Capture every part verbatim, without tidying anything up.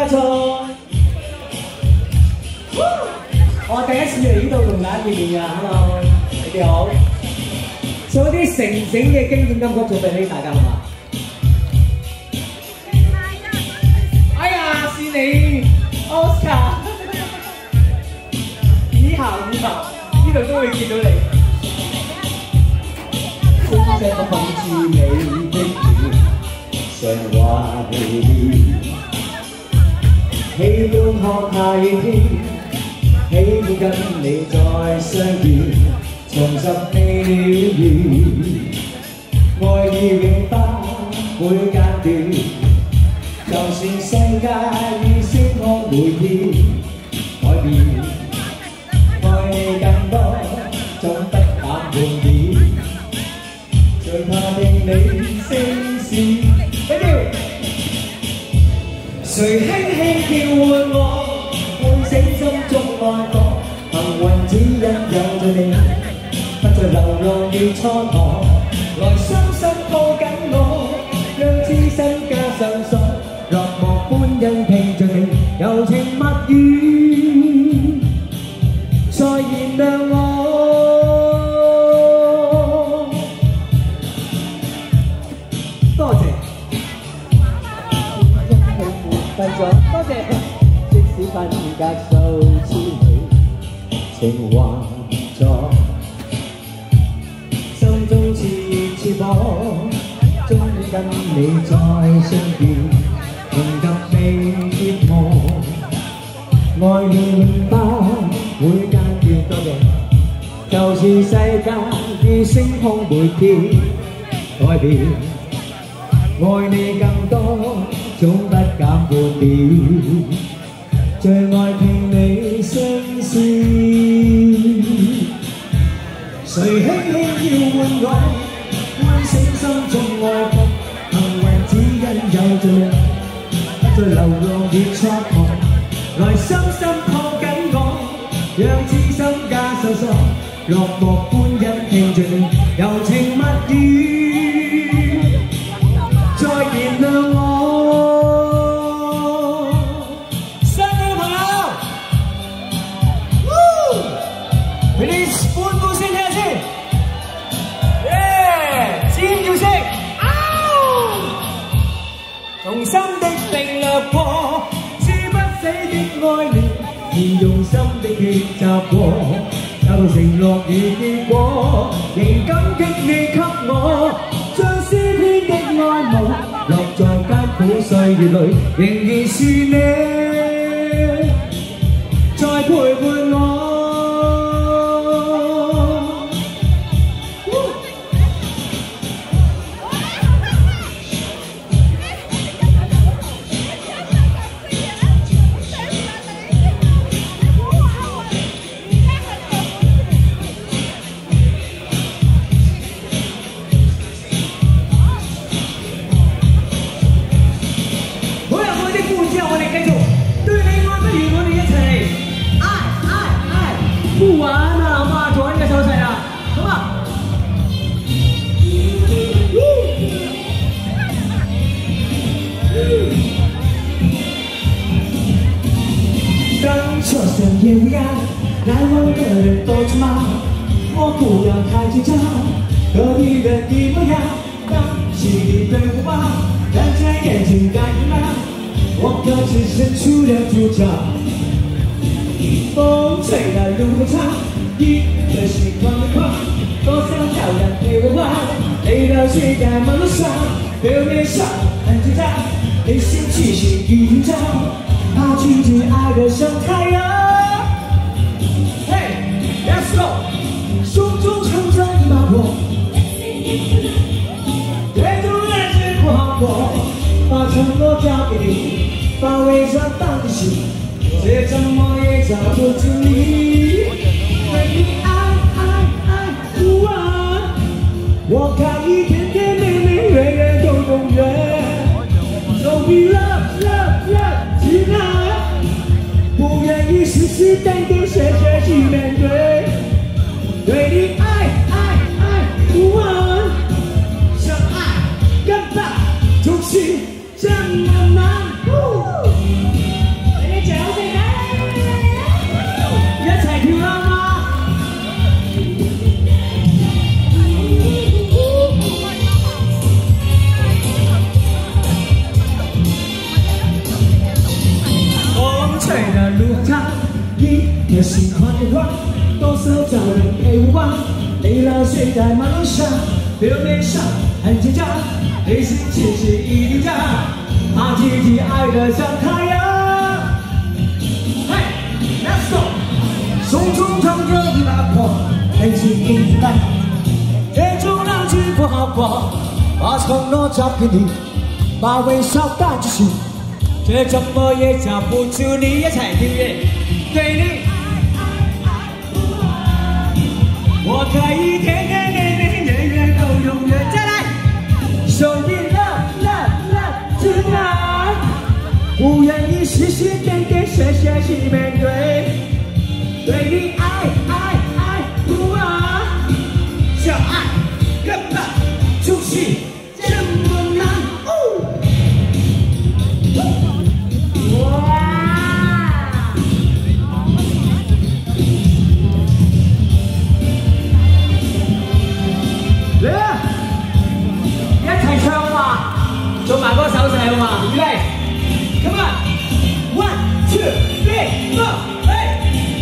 發財。我第一次嚟呢度同大家見面㗎 ，Hello， 你哋好。做啲成整嘅經典金曲做俾大家好嘛？哎呀，是你 Oscar， 以後以後呢度都會見到你。歡聲捧住你的臉，常話你喜歡學太天，喜歡跟你再相見。 重拾未了緣，愛意永不會間斷。就算世界與星空每天改變，愛你更多，總不減半點。最怕聽你聲線，緊要。誰輕輕叫喚我，喚醒心中愛火，幸運只因有着你。 不再流浪與蹉跎，來雙手抱緊我，讓痴心加上鎖，落寞般因聽着你柔情蜜語，再燃亮我。多謝，一起沒閉咗，多謝。即使分隔數千里，情還在。 心中熾熱似火，終於跟你再相見，情及未折磨，愛永不會間斷。多謝，就算世界與星空每天改變，愛你更多，總不減半點。最愛聽你聲線。 誰輕輕要喚我，喚醒心中愛慕，幸運只因有着你，不再流浪與蹉跎，來深深抱緊我，讓痴心加上鎖，落寞般因聽着你柔情蜜語，再燃亮我。新嘅朋友 ，Please 歡呼聲聽下先。 尖叫聲，從心的定掠過，撕不死的愛戀，而用心的抉擇過，找到承諾與結果，仍感激你給我，將詩篇的愛慕，落在艱苦歲月裏，仍然是你，在陪伴我。 不玩了，嘛，左一個手勢啊，好嘛？当车声也无恙，来往的人都匆忙，我不要太紧张，隔壁人一模样，当心里对我吧，看着眼睛干什么？我可只是出了主角。 风吹得路长，一个心狂的狂，多想漂亮陪我玩，累了睡在马路上，表面上很紧张，内心其实已紧张，怕拒绝爱的像太阳。嘿 ，Let's go， 胸中藏着一把火，对住人生不好过，把承诺交给你，把伪装当真心。 再怎么也找不出你，对你爱爱爱不完，我可以甜甜蜜蜜，远远都永远。So we love love love tonight， 不愿意世世代代谢谢去面对，对你爱爱爱不完，相爱根本就是这么难。 热心快活，多少找人陪我，累了睡在马路上，表面上很坚强，内心其实一定家，他自己爱得像太阳。嘿 ，Let's go， 手中唱着一把火，内心明白，这种日子不好过，把承诺交给你，把微笑带进心，这怎么也找不出你也才听见，对你。 我可以天天天天月月都永远再来，手里 love love love tonight， 不愿意实实点点谢谢去面对，对你爱爱爱不完，想爱根本就是这么难。哇！ 嚟啊！一齊唱啊嘛，做埋嗰個手勢啊嘛，預備 ，come on， one two three four， hey！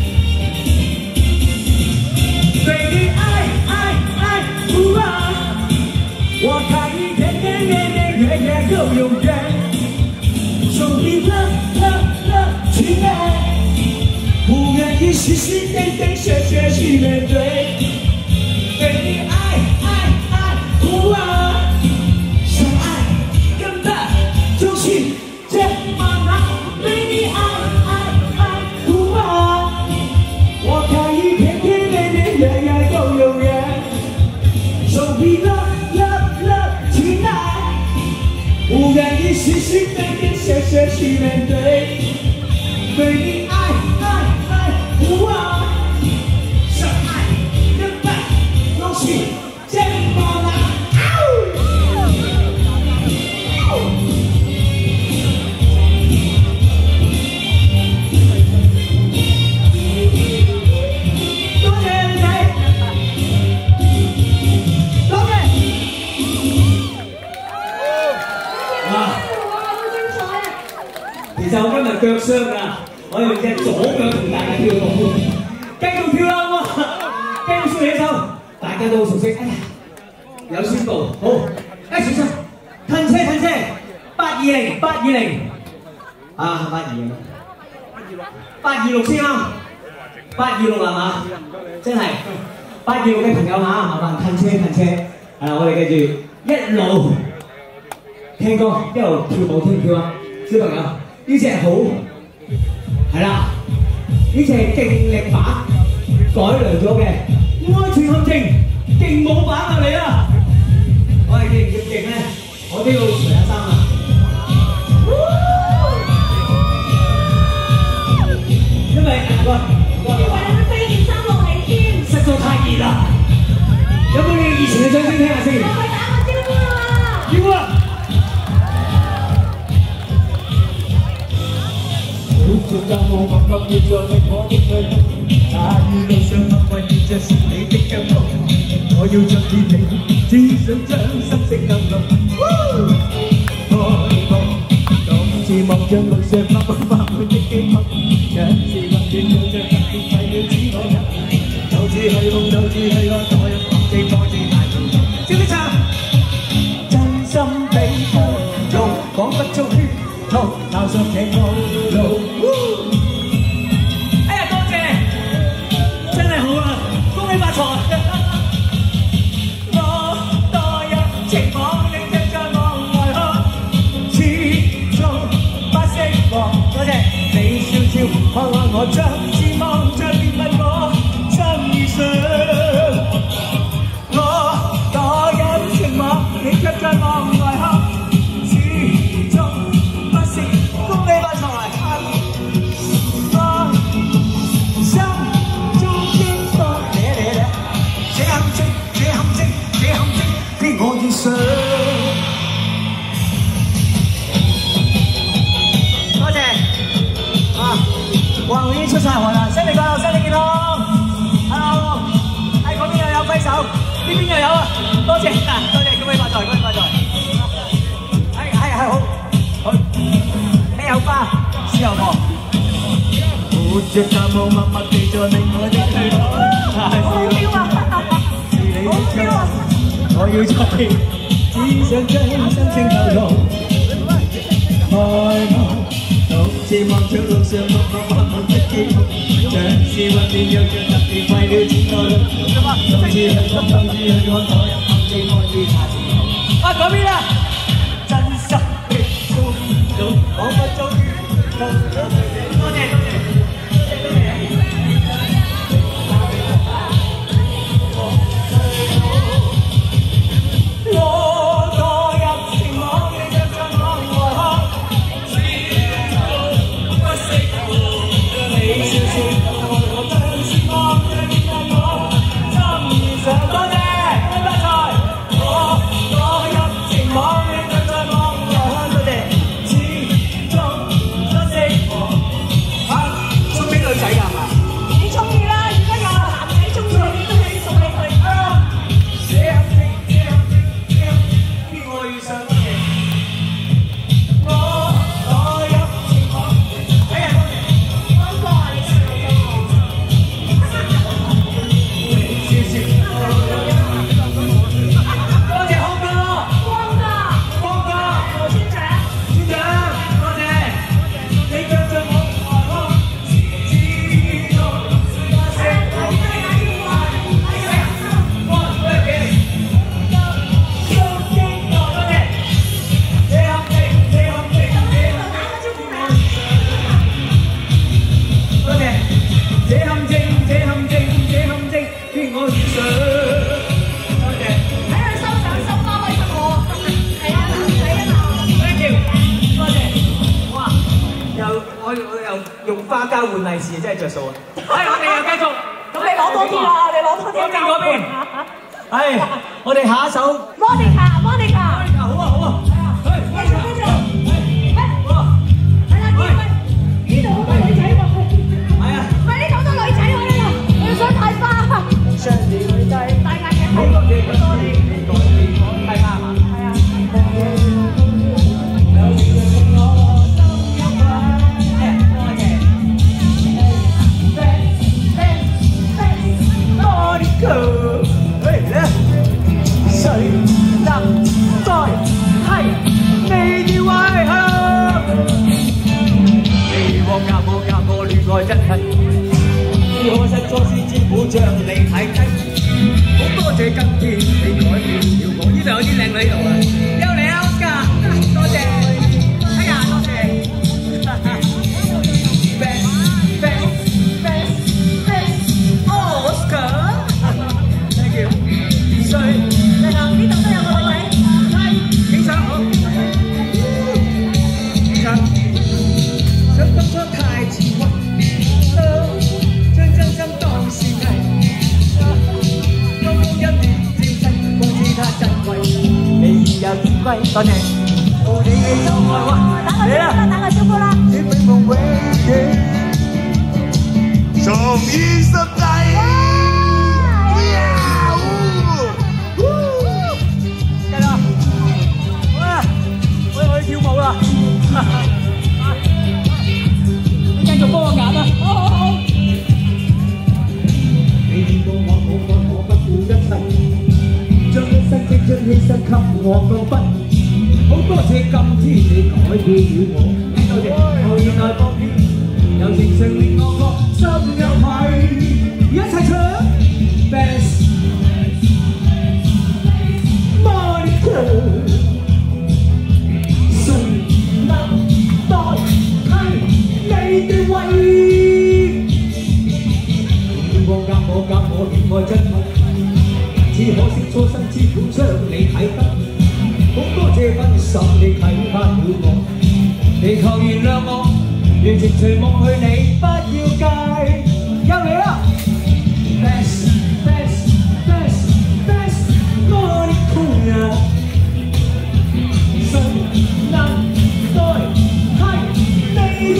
對你愛愛愛不完，我可以天天年年月月都永遠，手裡 love love love 親愛，不願意實實點點謝謝去面對，對你愛。 不安，相愛根本就是这么难，对你爱爱爱不完，我可以天天年年月月都永远，手臂 love love love 亲爱，不愿意实实点点谢谢去面对，对你爱爱爱不完，相爱根本就是这么难。 其實我今日腳傷㗎，我用隻左腳同大家跳舞，繼續跳啦喎，繼續豎起手，大家都好熟悉。哎呀，有宣佈，好，一齊唱，褪車褪車，八二零八二零，啊八二零，八二六先啱，八二六係嘛？真係八二六嘅朋友嚇，麻煩褪車褪車，係啦，我哋記住一路聽歌一路跳舞跳唔跳啊，小朋友？ 呢隻好係啦，呢隻係勁力版改良咗嘅愛情陷阱勁舞版啊你啊！我哋勁唔勁咧？我都要除下衫啊！因為喂喂，以為你會飛件衫落嚟添，實在太熱啦！有冇你以前嘅掌聲聽下先？我去打個招呼啦！要啊！ 就讓我默默地做你我的對象，那一路上默默地這是你的腳步，我要將你哋只想將心聲暗露。開幕，今次莫將夢想發光發滿的寄託，一次或斷了像特別為了只我人，就似係夢，就似係愛，代入忘記多次大眾。知唔知唱？真心比風用講不出圈套，踏上這個路。 看看我將指望着別問我心意上，我墮入情網，你卻在望外看，始終不識恭喜發財。我心中經過這這這陷阱，這陷阱，這陷阱，非我願想。 哇！我已經出晒汗啦，新年快樂，新年健康 ！Hello， 喺嗰邊又有揮手，呢邊又有啊！多謝啊，多謝，恭喜發財，恭喜發財！係係係好，好，咩有花，豉油婆。活着就冇默默地。 令我的去路，太是我，是你的錯。我要再只想將心聲透露，愛我獨自望着路上各個發夢的機會，像是混亂又像特別為了錢愛侶，甚至去心甚至去看我入暗地愛於他前路。啊，嗰邊啊！真心的祝福，彷彿終於到咗佢哋。多謝多謝。 用花膠換利是真係着數啊！係，我哋又繼續。咁你攞多啲啦，你攞多啲。嗰邊嗰邊。係，我哋下一首。Monica，Monica。好啊好啊。係。繼續繼續。係。係啦，呢度好多女仔喎。係啊。唔係呢度好多女仔喎呢度，我要想睇花。上年女仔戴眼鏡。好多嘢好多嘢，你講你講睇花嘛？係啊。愛真係，只可惜初先知苦將你睇低。好多謝今天你改變了我。呢度有啲靚女喺度啊！又嚟啊 ，Oscar， 多謝。哎呀，多謝。Best best best best Oscar，thank you。誰？你行呢度都有個女仔，係影相好。影相。想當初太自為。 又點歸？多謝。你你就愛我，嚟啦！打個招呼啦！你俾夢永遠，從二十大。繼續。好啦，我我去跳舞啦。你繼續幫我揀啦。好好好。你見過我，我愛我不顧一切。 將一生即將犧牲給我放筆，好多謝今天你改變了我，多謝後現來放片，柔情上令我覺心有迷，一齊唱 Best Monica， 誰能代替你的位？天光夾我夾我戀愛真愛。 只可惜初生之犢將你睇得，好多謝分手你啟發了我，你求原諒我，完全隨夢去你不要戒，又嚟啦 ！Best best best best Monica， 誰能代替你的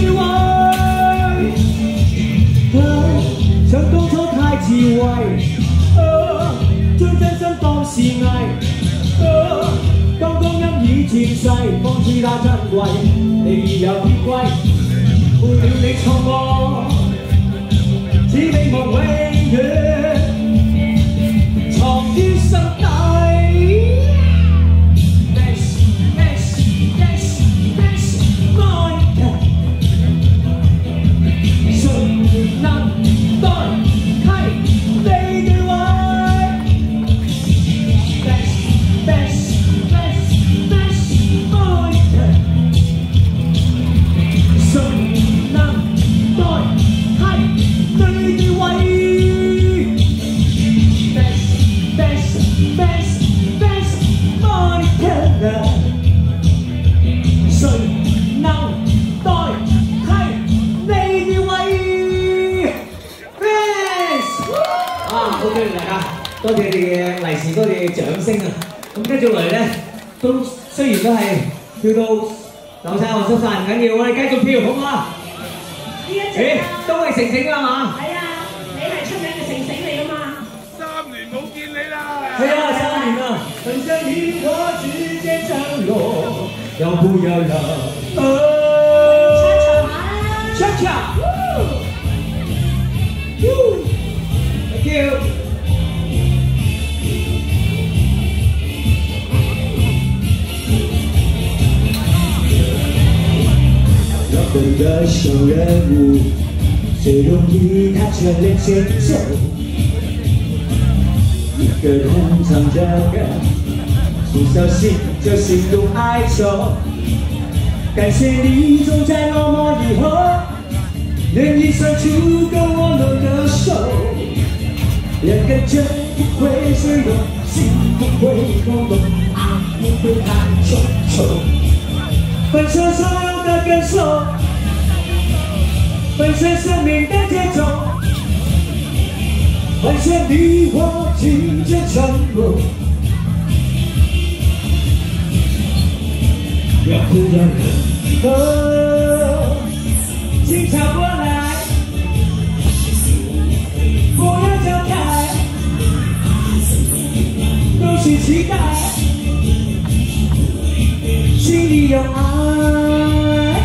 位？想當初太自為。 將真心當是藝，當光陰已漸逝，方知它珍貴。你已有天歸，負了你錯愛，只美夢永遠藏於心底。This this this this Monica， 誰能代替你嘅愛 ？This this this this Monica， 誰能代替你嘅愛 ？Best best best best Monica， 誰能代替你嘅愛 ？Best 啊，好嘅大家，多謝你嘅利是，多謝你嘅掌聲啊！咁跟住落嚟咧，都雖然都係跳到流晒汗濕晒，唔緊要，我哋繼續跳，好唔好啊？ 呢一隻誒，都係晴晴㗎嘛？ 係啊，你係出名嘅晴晴嚟㗎嘛？ 三年冇見你啦！ 係啊，三年啦，分享你我之間降落，要不要讓？唱唱下啦！唱唱。Thank you。摇滚的小人物，最容易踏着连节奏。一个人唱着歌，不小心就心动哀愁。感谢你总在落寞以后，愿意伸出个温暖的手，两个人不会水溶，心不会空洞，爱不会太重重。分享所有的感受，分享生命的节奏，分享你我之间承诺。要不要忍？哦，请跳过来，不要走开，都是期待，心里有爱。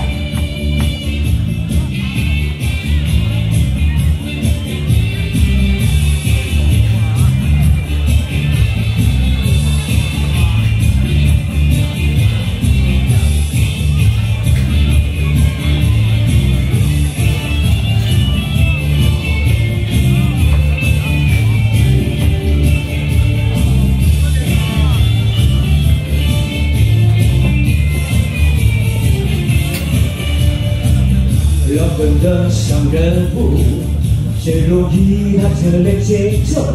摇滚的小人物，最容易踏着连节奏。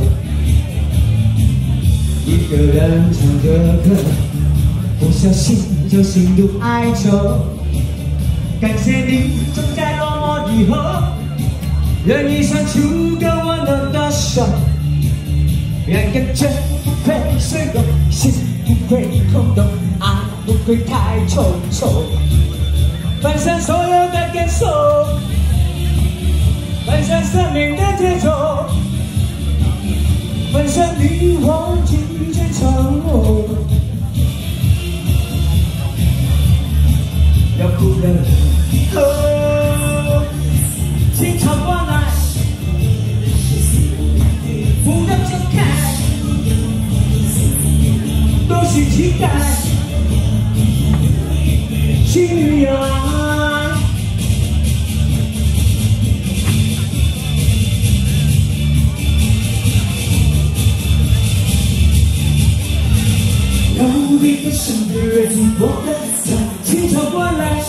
一个人唱着歌，不小心就心如哀愁。感谢你总在落寞以后，愿意伸出个温暖的手，两个人不会水溶，心不会空洞，爱不会太重重。分享所有的感受，分享生命的节奏，分享你我之间承诺。要哭的哦，请唱过来，不要走开，都是期待，心里有爱。要一个身边人我的爱，请唱过来，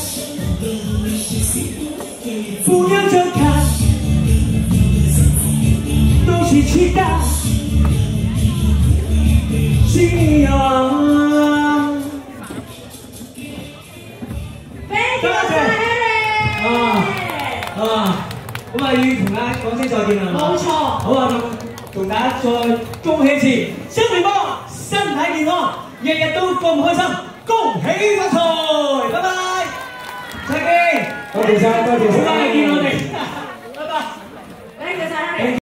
不要走开，都是期待，心里有爱。多謝啊啊！咁啊，要同大家講聲再見啦， 冇錯。 好啊，同大家再恭喜一次，新年波，身體健康，日日都咁開心，恭喜發財，拜拜，再見，多謝晒，多謝晒，好，翻嚟見我。